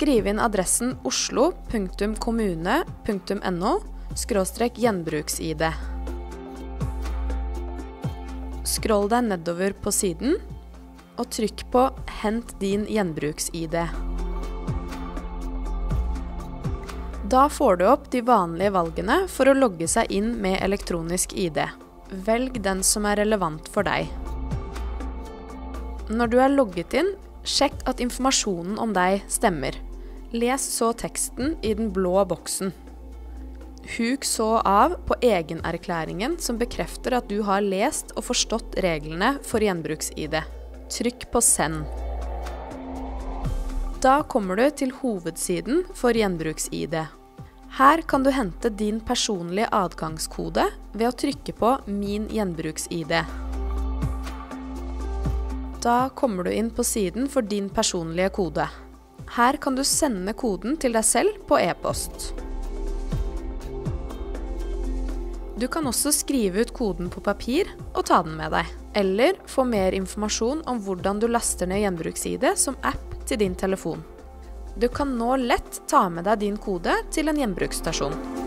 Skriv inn adressen oslo.kommune.no/gjenbruks-ID. Skroll deg nedover på siden, og trykk på «Hent din gjenbruks-ID». Da får du opp de vanlige valgene for å logge seg inn med elektronisk ID. Velg den som er relevant for deg. Når du er logget inn, sjekk at informasjonen om deg stemmer. Les så teksten i den blå boksen. Huk så av på egenerklæringen som bekrefter at du har lest og forstått reglene for gjenbruks-ID. Trykk på «Send». Da kommer du til hovedsiden for gjenbruks-ID. Her kan du hente din personlige adgangskode ved å trykke på «Min gjenbruks-ID». Da kommer du inn på siden for din personlige kode. Her kan du sende koden til deg selv på e-post. Du kan også skrive ut koden på papir og ta den med deg, eller få mer informasjon om hvordan du laster ned gjenbruks-ID som app til din telefon. Du kan nå lett ta med deg din kode til en gjenbruksstasjon.